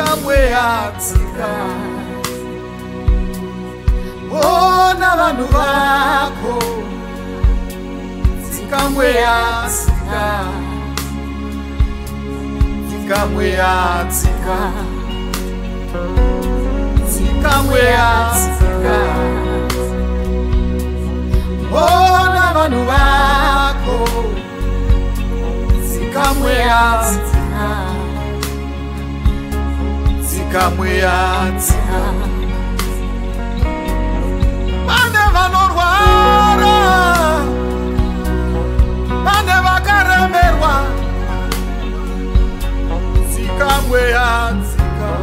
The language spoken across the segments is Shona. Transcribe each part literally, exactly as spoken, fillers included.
zikamweyatsika ona vanhu vako zikamweyatsika zikamweyatsika zikamweyatsika ona vanhu vako zikamweyatsika zikamweyatsika vane vanorwara vane vakaremerwa zikamweyatsika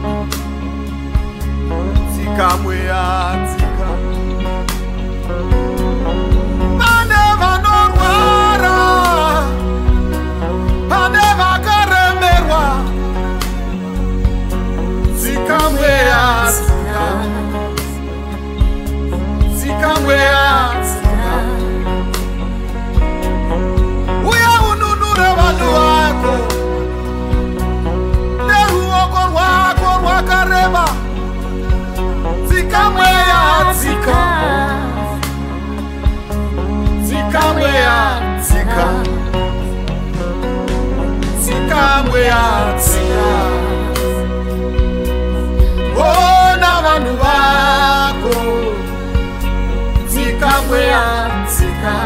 zikamweyatsika vane vanorwara vane vakaremerwa zikamweyatsika zikamweyatsika uya ununure vanhu vako neruoko rwako rwakareba zikamweyatsika zikamweyatsika zikamweyatsika ona vanhu vako zikamweyatsika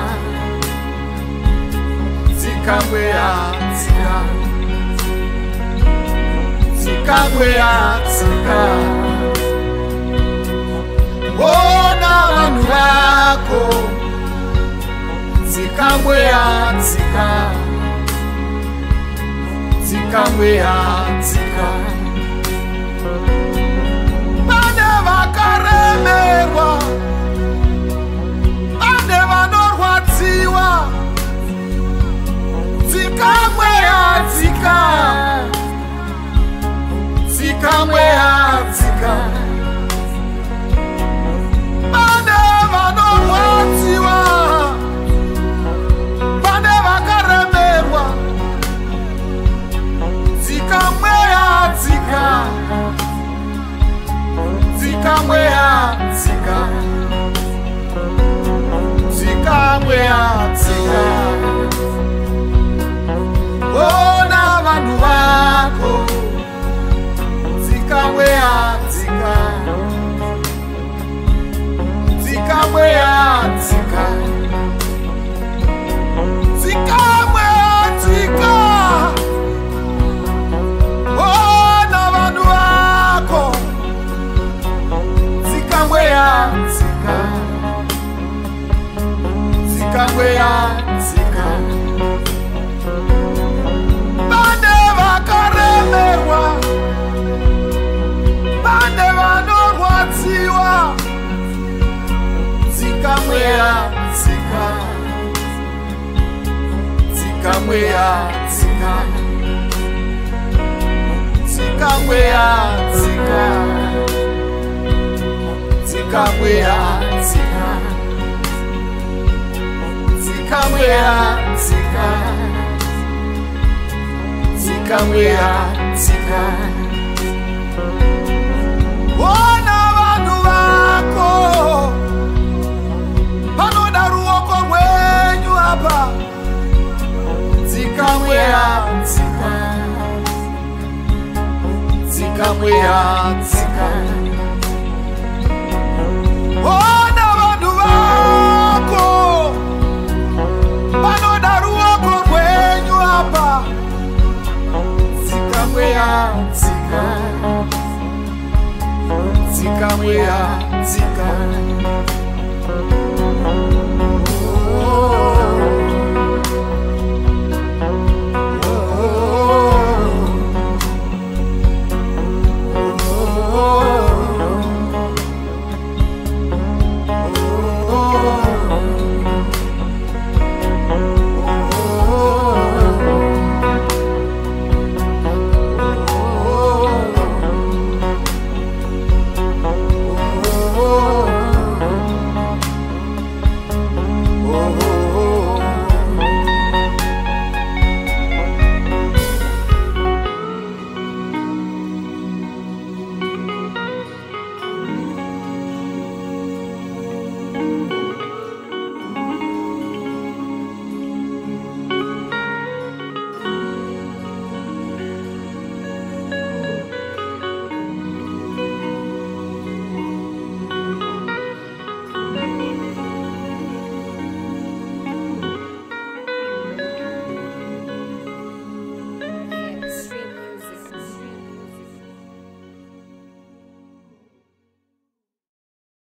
zikamweyatsika zikamweyatsika ona vanhu vako zikamweyatsika zikamweyatsika vane vakaremerwa vane vanorwadziwa zikamweyatsika zikamweyatsika vane vanorwadziwa vane vakaremerwa zikamweyatsika zikamweyatsika zikamweyatsika ona vanhu vako zikamweyatsika zikamweyatsika zikamweyatsika ona vanhu vako zikamweyatsika zikamweyatsika vane vakaremerwa vane vanorwadziwa zikamweyatsika zikamweyatsika zikamweyatsika zikamweyatsika zikamweyatsika zikamweyatsika ona vanhu vako vanoda ruoko rwenyu apa zikamweyatsika zikamweyatsika ona vanhu vako vanoda ruoko rwenyu apa zikamweyatsika zikamweyatsika oh.